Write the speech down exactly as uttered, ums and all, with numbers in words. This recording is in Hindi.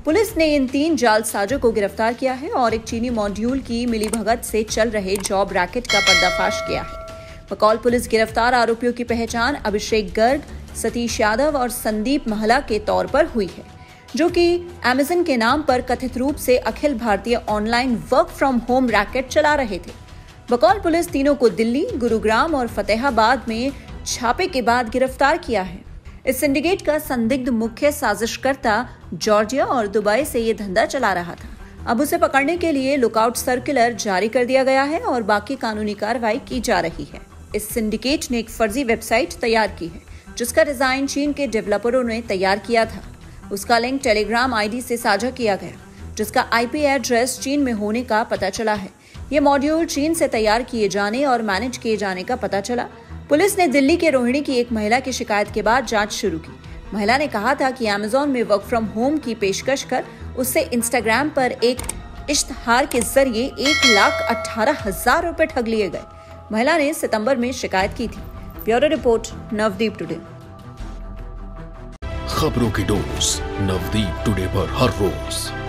पुलिस ने इन तीन जालसाजों को गिरफ्तार किया है और एक चीनी मॉड्यूल की मिलीभगत से चल रहे जॉब रैकेट का पर्दाफाश किया है। बकौल पुलिस गिरफ्तार आरोपियों की पहचान अभिषेक गर्ग, सतीश यादव और संदीप महला के तौर पर हुई है, जो कि अमेजन के नाम पर कथित रूप से अखिल भारतीय online work from home racket चला रहे थे। बकौल पुलिस तीनों को दिल्ली, गुरुग्राम और फतेहाबाद में छापे के बाद गिरफ्तार किया है। इस सिंडिकेट का संदिग्ध मुख्य साजिशकर्ता जॉर्जिया और दुबई से ये धंधा चला रहा था। अब उसे पकड़ने के लिए लुकआउट सर्कुलर जारी कर दिया गया है और बाकी कानूनी कार्रवाई की जा रही है। इस सिंडिकेट ने एक फर्जी वेबसाइट तैयार की है, जिसका डिजाइन चीन के डेवलपरों ने तैयार किया था। उसका लिंक टेलीग्राम आईडी से साझा किया गया, जिसका आईपी एड्रेस चीन में होने का पता चला है। ये मॉड्यूल चीन से तैयार किए जाने और मैनेज किए जाने का पता चला। पुलिस ने दिल्ली के रोहिणी की एक महिला की शिकायत के बाद जांच शुरू की। महिला ने कहा था कि अमेजॉन में वर्क फ्रॉम होम की पेशकश कर उससे इंस्टाग्राम पर एक इश्तहार के जरिए एक लाख अठारह हजार रुपए ठग लिए गए। महिला ने सितंबर में शिकायत की थी। Bureau report, Navdeep today. खबरों की डोज नवदीप टुडे पर हर रोज